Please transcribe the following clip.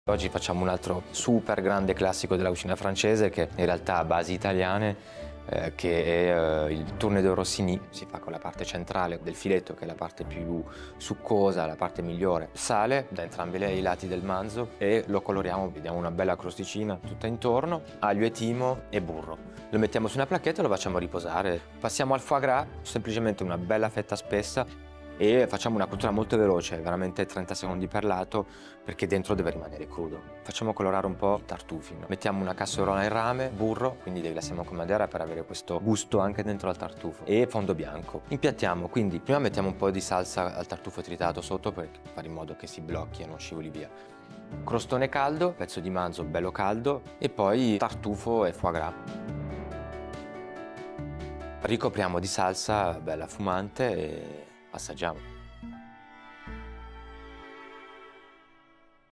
Oggi facciamo un altro super grande classico della cucina francese che in realtà ha basi italiane, che è il tourné de Rossini. Si fa con la parte centrale del filetto, che è la parte più succosa, la parte migliore. Sale da entrambi i lati del manzo e lo coloriamo, vediamo una bella crosticina tutta intorno, aglio e timo e burro. Lo mettiamo su una placchetta e lo facciamo riposare. Passiamo al foie gras, semplicemente una bella fetta spessa, e facciamo una cottura molto veloce, veramente 30 secondi per lato, perché dentro deve rimanere crudo. Facciamo colorare un po' i tartufi. Mettiamo una casseruola in rame, burro, quindi li glassiamo con madera per avere questo gusto anche dentro al tartufo, e fondo bianco. Impiattiamo, quindi prima mettiamo un po' di salsa al tartufo tritato sotto per fare in modo che si blocchi e non scivoli via. Crostone caldo, pezzo di manzo bello caldo e poi tartufo e foie gras. Ricopriamo di salsa bella fumante e assaggiamo.